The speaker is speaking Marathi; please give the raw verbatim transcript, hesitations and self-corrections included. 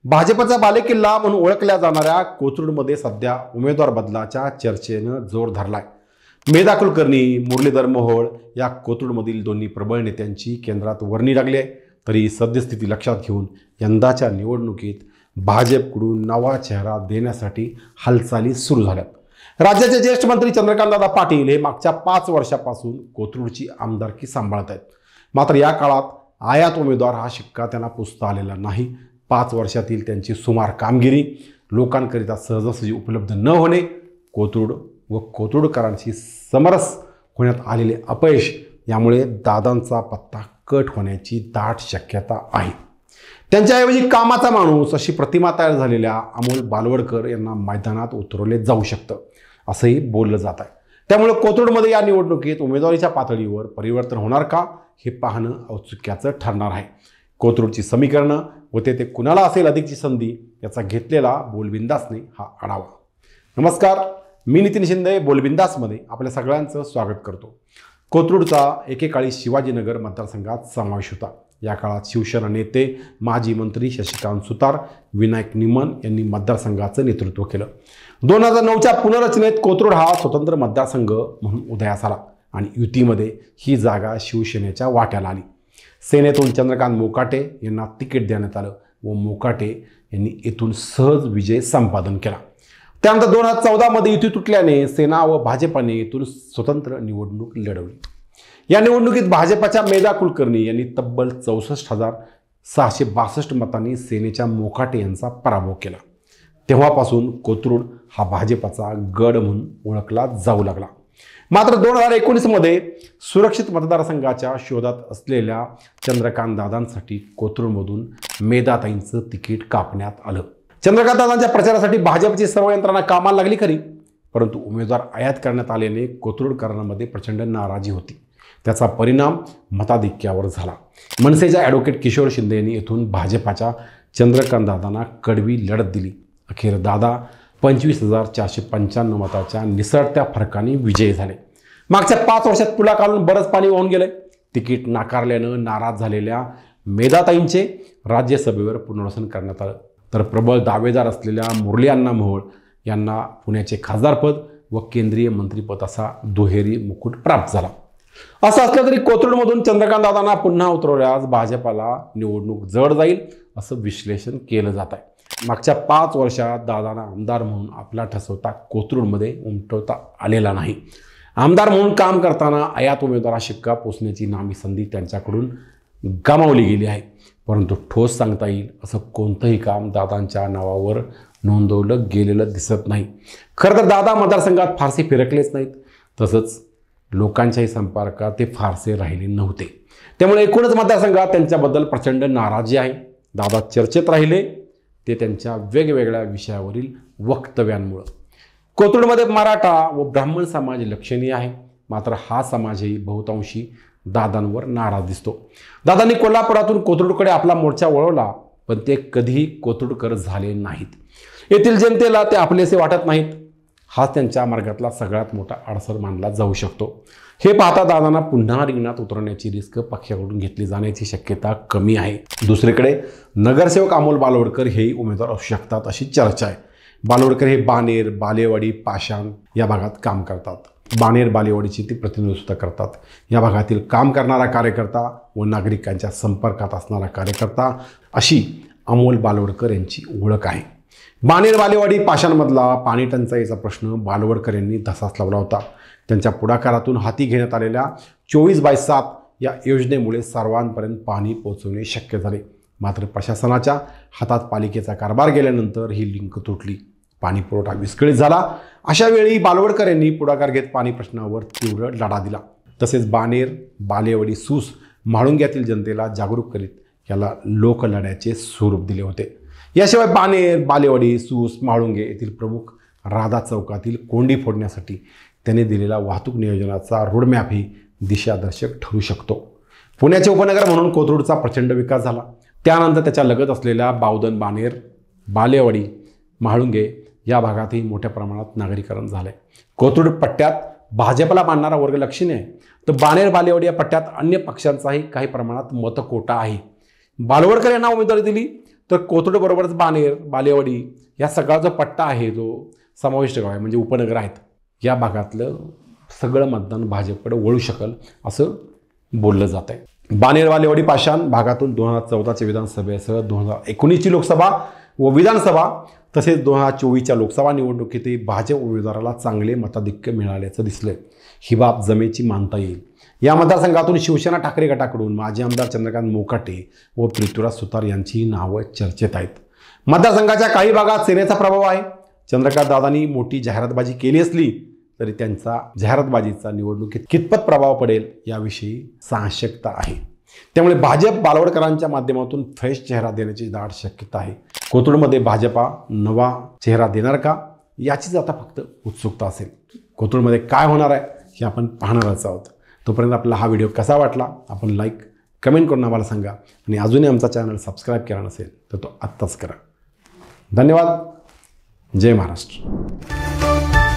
भाजपचा बालेकिल्ला म्हणून ओळखल्या जाणाऱ्या कोथरूडमध्ये सध्या उमेदवार बदलाच्या चर्चेनं जोर धरलाय। मेधा कुलकर्णी, मुरलीधर मोहोळ या कोथरूडमधील दोन्ही प्रबळ नेत्यांची केंद्रात वर्णी लागली आहे। तरी सद्यस्थिती लक्षात घेऊन यंदाच्या निवडणुकीत भाजपकडून नवा चेहरा देण्यासाठी हालचाली सुरू झाल्यात। राज्याचे ज्येष्ठ मंत्री चंद्रकांतदादा पाटील हे मागच्या पाच वर्षापासून कोथरूडची आमदारकी सांभाळत आहेत। मात्र या काळात आयात उमेदवार हा शिक्का त्यांना पुसता आलेला नाही। पाच वर्षातील त्यांची सुमार कामगिरी, लोकांकरिता सहजासहजी उपलब्ध न होणे, कोथरूड व कोथरूडकरांशी समरस होण्यात आलेले अपयश यामुळे दादांचा पत्ता कट होण्याची दाट शक्यता आहे। त्यांच्याऐवजी कामाचा माणूस अशी प्रतिमा तयार झालेल्या अमोल बालवडकर यांना मैदानात उतरवले जाऊ शकतं असंही बोललं जात आहे। त्यामुळे कोथरूडमध्ये या निवडणुकीत उमेदवारीच्या पातळीवर परिवर्तन होणार का हे पाहणं औत्सुक्याचं ठरणार आहे। कोथरूडची समीकरणं व ते कुणाला असेल अधिकची संधी याचा घेतलेला बोलबिंदासने हा आढावा। नमस्कार, मी नितीन शिंदे बोलबिंदासमध्ये आपल्या सगळ्यांचं स्वागत करतो। कोथरूडचा एकेकाळी शिवाजीनगर मतदारसंघात समावेश होता। या काळात शिवसेना नेते माजी मंत्री शशिकांत सुतार, विनायक निमन यांनी मतदारसंघाचं नेतृत्व केलं। दोन हजार नऊच्या पुनर्रचनेत कोथरूड हा स्वतंत्र मतदारसंघ म्हणून उदयास आला आणि युतीमध्ये ही जागा शिवसेनेच्या वाट्याला आली। सेनेतून चंद्रकांत मोकाटे यांना तिकीट देण्यात आलं व मोकाटे यांनी येथून सहज विजय संपादन केला। त्यानंतर दोन हजार चौदा मध्ये युती तुटल्याने सेना व भाजपाने येथून स्वतंत्र निवडणूक लढवली। या निवडणुकीत भाजपाच्या मेधा कुलकर्णी यांनी तब्बल चौसष्ट हजार सहाशे बासष्ट मतांनी सेनेच्या मोकाटे यांचा पराभव केला। तेव्हापासून कोथरूड हा भाजपाचा गड म्हणून ओळखला जाऊ लागला। मात्र दोन हजार एकोणीस मध्ये सुरक्षित मतदारसंघाच्या शोधात असलेल्या चंद्रकांत दादांसाठी कोथरूडमधून मेधाताईंचं तिकीट कापण्यात आलं। चंद्रकांत दादांच्या प्रचारासाठी भाजपची सर्व यंत्रणा कामाला लागली खरी, परंतु उमेदवार आयात करण्यात आल्याने कोथरूडकरांमध्ये प्रचंड नाराजी होती। त्याचा परिणाम मताधिक्यावर झाला। मनसेच्या ॲडव्होकेट किशोर शिंदे यांनी येथून भाजपाच्या चंद्रकांत दादांना कडवी लढत दिली। अखेर दादा पंचवीस हजार चारशे पंच्याण्णव मताच्या निसरत्या फरकाने विजयी झाले। मागच्या पाच वर्षात पुलाखालून बरंच पाणी वाहून गेले। तिकीट नाकारल्यानं नाराज झालेल्या मेधाताईंचे राज्यसभेवर पुनर्वसन करण्यात आलं, तर प्रबळ दावेदार असलेल्या मुरली अण्णा मोहोळ यांना पुण्याचे खासदारपद व केंद्रीय मंत्रीपद असा दुहेरी मुकुट प्राप्त झाला। असं असलं तरी कोथरूडमधून चंद्रकांत दादांना पुन्हा उतरवल्यास भाजपाला निवडणूक जड जाईल असं विश्लेषण केलं जात आहे। मागच्या पाच वर्षात दादांना आमदार म्हणून आपला ठसवता कोथरूडमध्ये उमटवता आलेला नाही। आमदार म्हणून काम करताना आयात उमेदवार शिक्का पोचण्याची नामी संधी त्यांच्याकडून गमावली गेली आहे, परंतु ठोस सांगता येईल असं कोणतंही काम दादांच्या नावावर नोंदवलं गेलेलं दिसत नाही। खरं तर दादा मतदारसंघात फारसे फिरकलेच नाहीत, तसंच लोकांच्याही संपर्कात ते फारसे राहिले नव्हते। त्यामुळे एकूणच मतदारसंघात त्यांच्याबद्दल प्रचंड नाराजी आहे। दादा चर्चेत राहिले ते त्यांच्या वेगवेगळ्या विषयावरील वक्तव्यांमुळे। कोथरूडमध्ये मराठा व ब्राह्मण समाज लक्षणीय आहे, मात्र हा समाजही बहुतांशी दादांवर नाराज दिसतो। दादांनी कोल्हापुरातून कोथरूडकडे आपला मोर्चा वळवला, पण ते कधीही कोथरूडकर झाले नाहीत। येथील जनतेला ते आपलेसे वाटत नाहीत। हाच त्यांच्या मार्गातला सगळ्यात मोठा अडसर मानला जाऊ शकतो। हे पाहता दादांना पुन्हा रिंगणात उतरवण्याची रिस्क पक्षाकडून घेतली जाण्याची शक्यता कमी आहे। दुसरीकडे नगरसेवक अमोल बालवडकर हेही उमेदवार असू शकतात अशी चर्चा आहे। बालवडकर हे बाणेर, बालेवाडी, पाषाण या भागात काम करतात। बाणेर बालेवाडीची ती प्रतिनिधित्व करतात। या भागातील काम करणारा कार्यकर्ता व नागरिकांच्या संपर्कात असणारा कार्यकर्ता अशी अमोल बालवडकर यांची ओळख आहे। बाणेर बालेवाडी पाषाणमधला पाणी टंचाईचा प्रश्न बालवडकर यांनी धसास लावला होता। त्यांच्या पुढाकारातून हाती घेण्यात आलेल्या चोवीस बाय सात या योजनेमुळे सर्वांपर्यंत पाणी पोहोचवणे शक्य झाले। मात्र प्रशासनाच्या हातात पालिकेचा कारभार गेल्यानंतर ही लिंक तुटली, पाणी पुरवठा विस्कळीत झाला। अशा वेळी बालवडकर यांनी पुढाकार घेत पाणी प्रश्नावर तीव्र लढा दिला। तसेच बाणेर, बालेवाडी, सूस, म्हाळुंग्यातील जनतेला जागरूक करीत याला लोकलढ्याचे स्वरूप दिले होते। याशिवाय बाणेर, बालेवाडी, सूस, म्हाळुंगे येथील प्रमुख राधा चौकातील कोंडी फोडण्यासाठी त्यांनी दिलेला वाहतूक नियोजनाचा रोडमॅपही दिशादर्शक ठरू शकतो। पुण्याचे उपनगर म्हणून कोथरूडचा प्रचंड विकास झाला। त्यानंतर त्याच्या लगत असलेल्या बावधन, बाणेर, बालेवाडी, म्हाळुंगे या भागातही मोठ्या प्रमाणात नागरीकरण झाले। कोथरूड पट्ट्यात भाजपला मानणारा वर्ग लक्षणीय आहे, तर बाणेर, बालेवाडी या पट्ट्यात अन्य पक्षांचाही काही प्रमाणात मतकोटा आहे। बालवडकर यांना उमेदवारी दिली तर कोथरूडबरोबरच बाणेर, बालेवाडी या सगळा जो पट्टा आहे, जो समाविष्ट गाव आहे म्हणजे उपनगर आहेत, या भागातलं सगळं मतदान भाजपकडे वळू शकेल असं बोललं जात आहे. बाणेर, बालेवाडी, पाषाण भागातून दोन हजार चौदाच्या विधानसभेसह दोन हजार एकोणीसची लोकसभा व विधानसभा तसेच दोन हजार चोवीसच्या लोकसभा निवडणुकीतही भाजप उमेदवाराला चांगले मताधिक्य मिळाल्याचं दिसलं. ही बाब जमेची मानता येईल. या मतदारसंघातून शिवसेना ठाकरे गटाकडून माजी आमदार चंद्रकांत मोकाटे व पृथ्वीराज सुतार यांची नावं चर्चेत आहेत. मतदारसंघाच्या काही भागात सेनेचा प्रभाव आहे. चंद्रकांत दादांनी मोठी जाहिरातबाजी केली असली तरी त्यांचा जाहिरातबाजीचा निवडणुकीत कितपत प्रभाव पडेल याविषयी साशंकता आहे. त्यामुळे भाजप बालवडकरांच्या माध्यमातून फ्रेश चेहरा देण्याची दाट शक्यता आहे. कोथरूडमध्ये भाजपा नवा चेहरा देणार का याचीच आता फक्त उत्सुकता असेल. कोथरूडमध्ये काय होणार आहे हे आपण पाहणारच आहोत. तोपर्यंत आपला हा व्हिडिओ कसा वाटला आपण लाईक कमेंट करून आम्हाला सांगा आणि अजूनही आमचा चॅनल सबस्क्राईब केला नसेल तर तो आत्ताच करा. धन्यवाद. जय महाराष्ट्र.